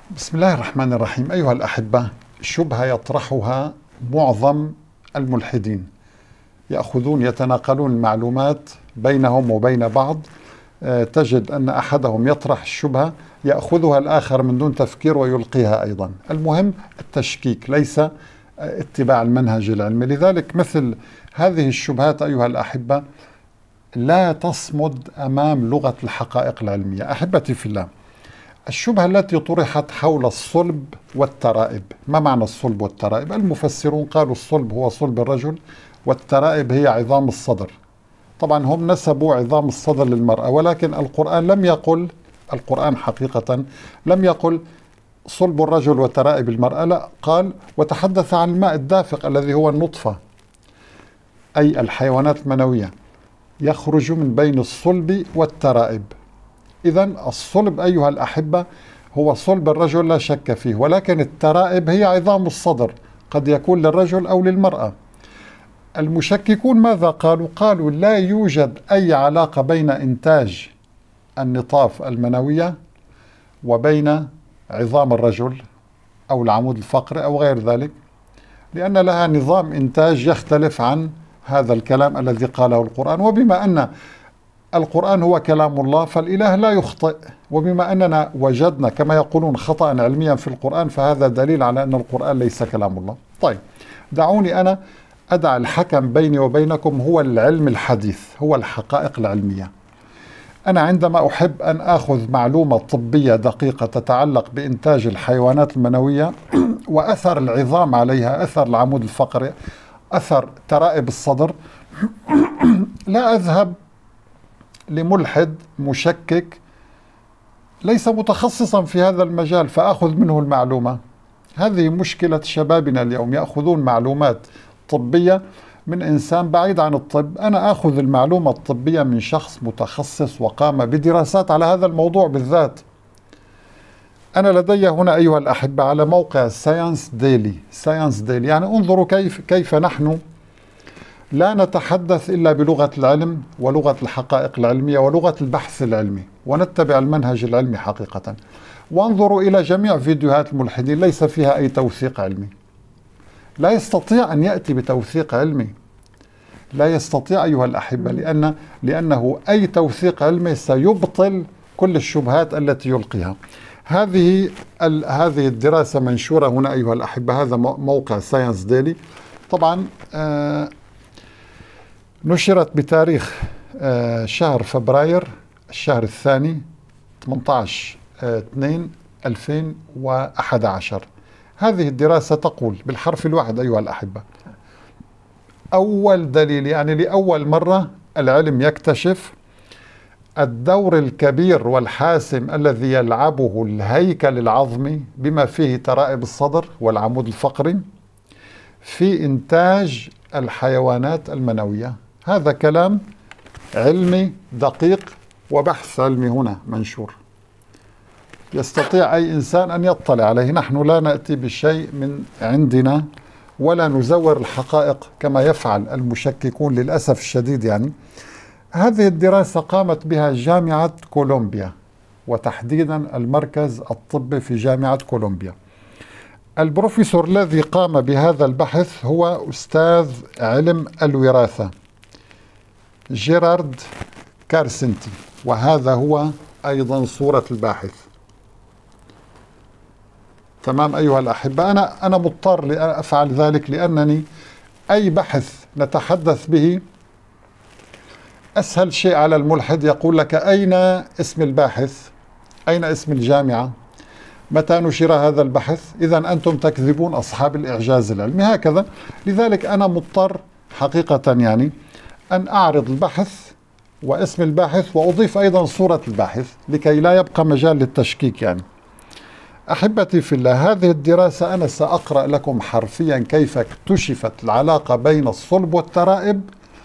بسم الله الرحمن الرحيم. أيها الأحبة، شبهة يطرحها معظم الملحدين، يأخذون يتناقلون المعلومات بينهم وبين بعض. تجد أن أحدهم يطرح الشبهة يأخذها الآخر من دون تفكير ويلقيها أيضا. المهم التشكيك، ليس اتباع المنهج العلمي. لذلك مثل هذه الشبهات أيها الأحبة لا تصمد أمام لغة الحقائق العلمية. أحبتي في الله، الشبهة التي طرحت حول الصلب والترائب. ما معنى الصلب والترائب؟ المفسرون قالوا الصلب هو صلب الرجل، والترائب هي عظام الصدر. طبعا هم نسبوا عظام الصدر للمرأة، ولكن القرآن لم يقل، القرآن حقيقة لم يقل صلب الرجل وترائب المرأة، لا، قال وتحدث عن الماء الدافق الذي هو النطفة، أي الحيوانات المنوية، يخرج من بين الصلب والترائب. إذن الصلب أيها الأحبة هو صلب الرجل لا شك فيه، ولكن الترائب هي عظام الصدر، قد يكون للرجل أو للمرأة. المشككون ماذا قالوا؟ قالوا لا يوجد أي علاقة بين إنتاج النطاف المنوية وبين عظام الرجل أو العمود الفقري أو غير ذلك، لأن لها نظام إنتاج يختلف عن هذا الكلام الذي قاله القرآن. وبما أن القرآن هو كلام الله فالإله لا يخطئ، وبما أننا وجدنا كما يقولون خطأ علميا في القرآن فهذا دليل على أن القرآن ليس كلام الله. طيب، دعوني أنا أدع الحكم بيني وبينكم، هو العلم الحديث، هو الحقائق العلمية. أنا عندما أحب أن أخذ معلومة طبية دقيقة تتعلق بإنتاج الحيوانات المنوية وأثر العظام عليها، أثر العمود الفقري، أثر ترائب الصدر، لا أذهب لملحد مشكك ليس متخصصا في هذا المجال فأخذ منه المعلومة. هذه مشكلة شبابنا اليوم، يأخذون معلومات طبية من إنسان بعيد عن الطب. أنا أخذ المعلومة الطبية من شخص متخصص وقام بدراسات على هذا الموضوع بالذات. أنا لدي هنا أيها الأحبة على موقع ساينس ديلي، ساينس ديلي، يعني انظروا كيف نحن لا نتحدث إلا بلغة العلم ولغة الحقائق العلمية ولغة البحث العلمي، ونتبع المنهج العلمي حقيقة. وانظروا إلى جميع فيديوهات الملحدين، ليس فيها أي توثيق علمي. لا يستطيع أن يأتي بتوثيق علمي، لا يستطيع أيها الأحبة، لأنه أي توثيق علمي سيبطل كل الشبهات التي يلقيها. هذه الدراسة منشورة هنا أيها الأحبة، هذا موقع ساينس ديلي. طبعا نشرت بتاريخ شهر فبراير الشهر الثاني 18/2/2011. هذه الدراسة تقول بالحرف الواحد أيها الأحبة: أول دليل، يعني لأول مرة العلم يكتشف الدور الكبير والحاسم الذي يلعبه الهيكل العظمي بما فيه ترائب الصدر والعمود الفقري في إنتاج الحيوانات المنوية. هذا كلام علمي دقيق وبحث علمي هنا منشور، يستطيع أي إنسان أن يطلع عليه. نحن لا نأتي بشيء من عندنا ولا نزور الحقائق كما يفعل المشككون للأسف الشديد. يعني هذه الدراسة قامت بها جامعة كولومبيا، وتحديدا المركز الطبي في جامعة كولومبيا. البروفيسور الذي قام بهذا البحث هو أستاذ علم الوراثة جيرارد كارسنتي، وهذا هو أيضا صورة الباحث. تمام أيها الأحبة، أنا مضطر لأفعل ذلك، لأنني أي بحث نتحدث به أسهل شيء على الملحد يقول لك أين اسم الباحث، أين اسم الجامعة، متى نشر هذا البحث، إذا أنتم تكذبون أصحاب الإعجاز العلمي، هكذا. لذلك أنا مضطر حقيقة يعني أن أعرض البحث واسم الباحث وأضيف أيضا صورة الباحث لكي لا يبقى مجال للتشكيك. يعني أحبتي في الله، هذه الدراسة أنا سأقرأ لكم حرفيا كيف اكتشفت العلاقة بين الصلب والترائب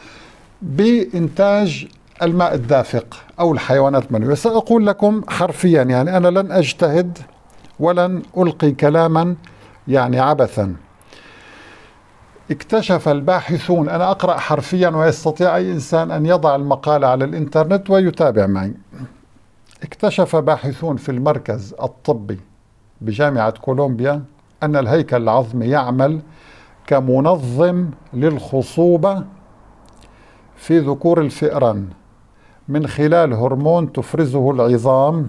بإنتاج الماء الدافق أو الحيوانات المنوية. سأقول لكم حرفيا، يعني أنا لن أجتهد ولن ألقي كلاما يعني عبثا. اكتشف الباحثون، أنا أقرأ حرفيا ويستطيع أي إنسان أن يضع المقالة على الإنترنت ويتابع معي. اكتشف باحثون في المركز الطبي بجامعة كولومبيا أن الهيكل العظمي يعمل كمنظم للخصوبة في ذكور الفئران من خلال هرمون تفرزه العظام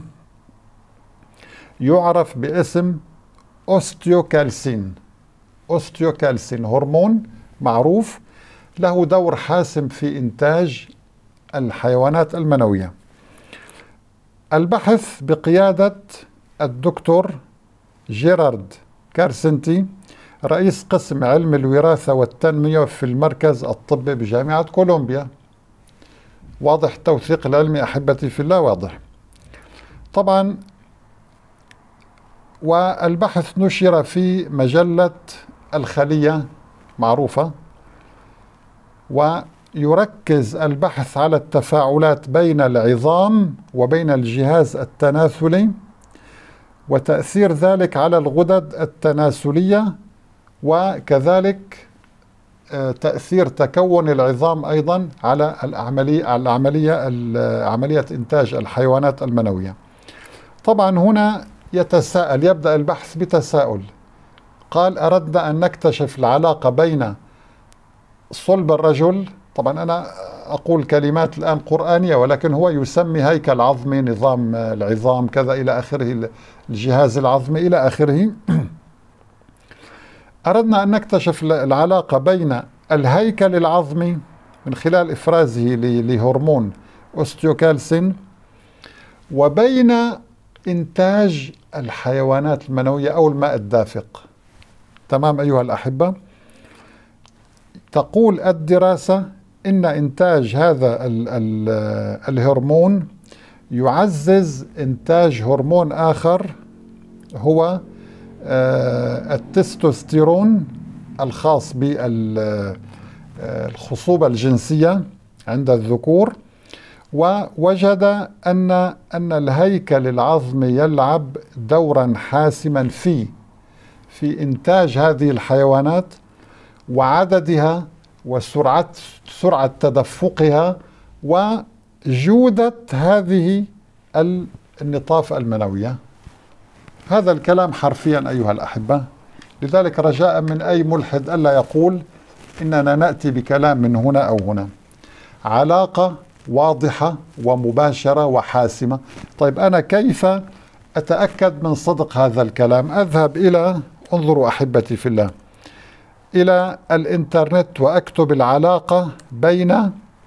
يعرف باسم أوستيوكالسين. أوستيوكالسين هرمون معروف له دور حاسم في إنتاج الحيوانات المنوية. البحث بقيادة الدكتور جيرارد كارسنتي رئيس قسم علم الوراثة والتنمية في المركز الطبي بجامعة كولومبيا. واضح التوثيق العلمي أحبتي في الله، واضح طبعا. والبحث نشر في مجلة الخلية معروفة، ويركز البحث على التفاعلات بين العظام وبين الجهاز التناسلي وتأثير ذلك على الغدد التناسلية، وكذلك تأثير تكون العظام أيضا على عملية إنتاج الحيوانات المنوية. طبعا هنا يبدأ البحث بتساؤل، قال أردنا أن نكتشف العلاقة بين صلب الرجل، طبعا أنا أقول كلمات الآن قرآنية ولكن هو يسمي هيكل عظمي، نظام العظام كذا إلى آخره، الجهاز العظمي إلى آخره. أردنا أن نكتشف العلاقة بين الهيكل العظمي من خلال إفرازه لهرمون أوستيوكالسين وبين إنتاج الحيوانات المنوية أو الماء الدافق. تمام أيها الأحبة؟ تقول الدراسة إن إنتاج هذا الهرمون يعزز إنتاج هرمون آخر هو التستوستيرون الخاص بالخصوبة الجنسية عند الذكور. ووجد أن الهيكل العظمي يلعب دورا حاسما في إنتاج هذه الحيوانات وعددها وسرعة تدفقها وجودة هذه النطاف المنوية. هذا الكلام حرفيا أيها الأحبة، لذلك رجاء من أي ملحد ألا يقول إننا نأتي بكلام من هنا أو هنا. علاقة واضحة ومباشرة وحاسمة. طيب أنا كيف أتأكد من صدق هذا الكلام؟ أذهب انظروا أحبتي في الله، إلى الإنترنت وأكتب العلاقة بين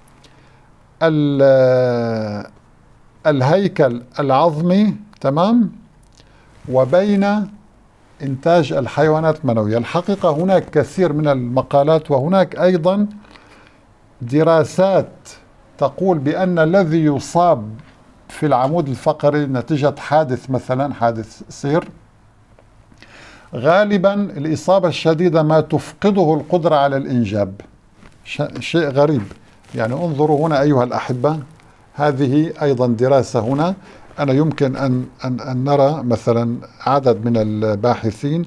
الهيكل العظمي، تمام، وبين إنتاج الحيوانات المنوية. الحقيقة هناك كثير من المقالات وهناك أيضا دراسات تقول بأن الذي يصاب في العمود الفقري نتيجة حادث، مثلا حادث سير، غالبا الإصابة الشديدة ما تفقده القدرة على الإنجاب. شيء غريب يعني. انظروا هنا أيها الأحبة، هذه أيضا دراسة هنا. أنا يمكن أن نرى مثلا عدد من الباحثين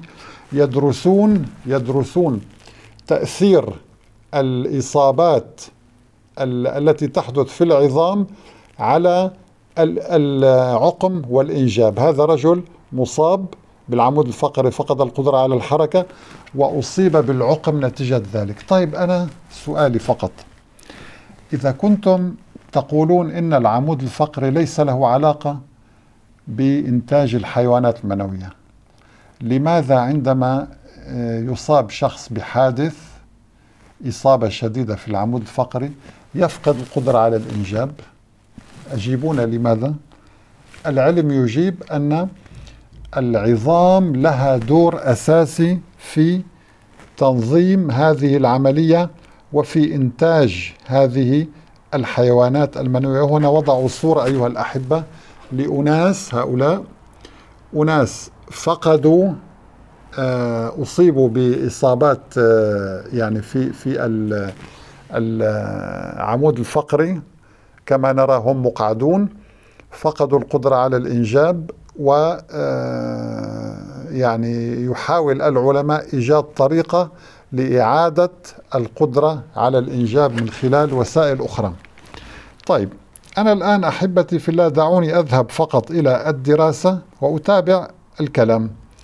يدرسون تأثير الإصابات التي تحدث في العظام على العقم والإنجاب. هذا رجل مصاب بالعمود الفقري، فقد القدرة على الحركة وأصيب بالعقم نتيجة ذلك. طيب أنا سؤالي فقط، إذا كنتم تقولون إن العمود الفقري ليس له علاقة بإنتاج الحيوانات المنوية، لماذا عندما يصاب شخص بحادث إصابة شديدة في العمود الفقري يفقد القدرة على الإنجاب؟ أجيبونا لماذا؟ العلم يجيب أن العظام لها دور أساسي في تنظيم هذه العملية وفي إنتاج هذه الحيوانات المنوية. هنا وضعوا صورة أيها الأحبة لأناس، هؤلاء أناس فقدوا أصيبوا بإصابات يعني في العمود الفقري، كما نرى هم مقعدون، فقدوا القدرة على الإنجاب، و يعني يحاول العلماء إيجاد طريقة لإعادة القدرة على الإنجاب من خلال وسائل أخرى. طيب أنا الآن أحبتي في الله دعوني أذهب فقط إلى الدراسة وأتابع الكلام.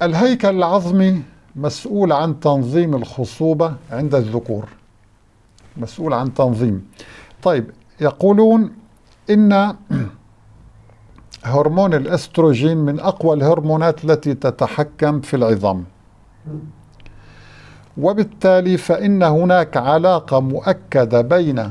الهيكل العظمي مسؤول عن تنظيم الخصوبة عند الذكور، مسؤول عن تنظيم. طيب، يقولون إن هرمون الأستروجين من أقوى الهرمونات التي تتحكم في العظام، وبالتالي فإن هناك علاقة مؤكدة بين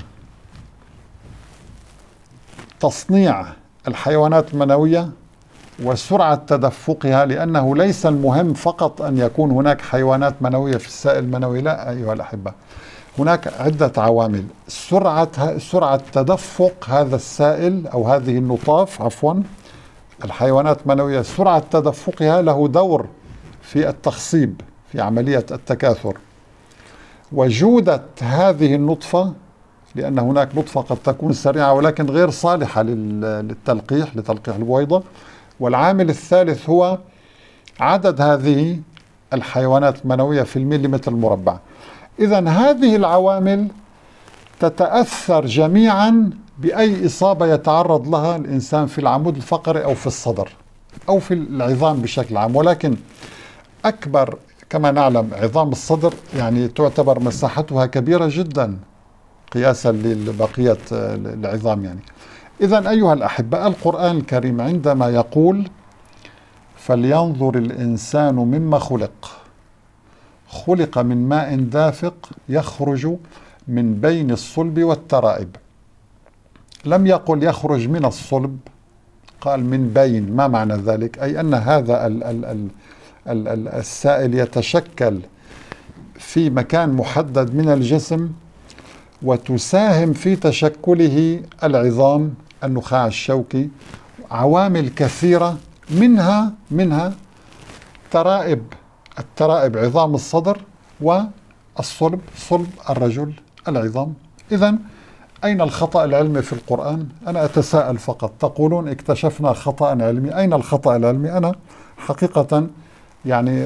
تصنيع الحيوانات المنوية وسرعة تدفقها، لأنه ليس المهم فقط أن يكون هناك حيوانات منوية في السائل المنوي، لا أيها الأحبة، هناك عدة عوامل. سرعة تدفق هذا السائل أو هذه النطاف، عفوا، الحيوانات المنوية، سرعة تدفقها له دور في التخصيب، في عملية التكاثر. وجودة هذه النطفة، لأن هناك نطفة قد تكون سريعة ولكن غير صالحة لتلقيح البويضة. والعامل الثالث هو عدد هذه الحيوانات المنوية في المليمتر المربع. إذن هذه العوامل تتأثر جميعا بأي إصابة يتعرض لها الإنسان في العمود الفقري أو في الصدر أو في العظام بشكل عام. ولكن أكبر، كما نعلم، عظام الصدر يعني تعتبر مساحتها كبيرة جدا قياسا لبقية العظام يعني. إذن أيها الأحبة، القرآن الكريم عندما يقول فلينظر الإنسان مما خلق من ماء دافق يخرج من بين الصلب والترائب، لم يقل يخرج من الصلب، قال من بين. ما معنى ذلك؟ أي أن هذا السائل يتشكل في مكان محدد من الجسم، وتساهم في تشكله العظام، النخاع الشوكي، عوامل كثيرة، منها الترائب عظام الصدر، والصلب صلب الرجل العظام. إذن أين الخطأ العلمي في القرآن؟ أنا أتساءل فقط. تقولون اكتشفنا خطأ علمي، أين الخطأ العلمي؟ أنا حقيقة يعني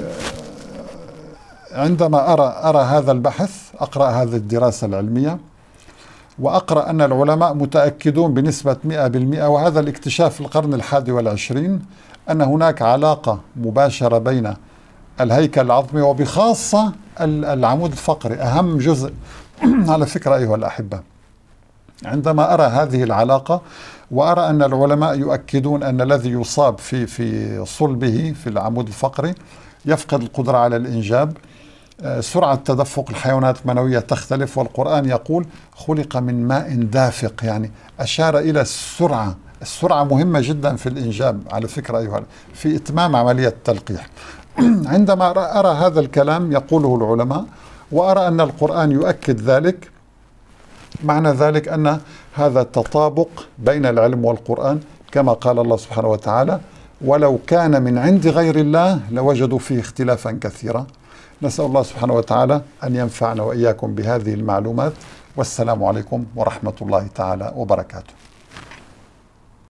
عندما أرى هذا البحث، أقرأ هذه الدراسة العلمية، وأقرأ أن العلماء متأكدون بنسبة 100%، وهذا الاكتشاف في القرن 21، أن هناك علاقة مباشرة بين الهيكل العظمي وبخاصة العمود الفقري، أهم جزء. على فكرة أيها الأحبة، عندما أرى هذه العلاقة وأرى أن العلماء يؤكدون أن الذي يصاب في صلبه في العمود الفقري يفقد القدرة على الإنجاب، سرعة تدفق الحيوانات المنوية تختلف، والقرآن يقول خلق من ماء دافق، يعني أشار إلى السرعة. السرعة مهمة جدا في الإنجاب على فكرة أيها، في إتمام عملية التلقيح. عندما أرى هذا الكلام يقوله العلماء وأرى أن القرآن يؤكد ذلك، معنى ذلك أن هذا تطابق بين العلم والقرآن، كما قال الله سبحانه وتعالى ولو كان من عند غير الله لوجدوا فيه اختلافا كثيرا. نسأل الله سبحانه وتعالى أن ينفعنا وإياكم بهذه المعلومات، والسلام عليكم ورحمة الله تعالى وبركاته.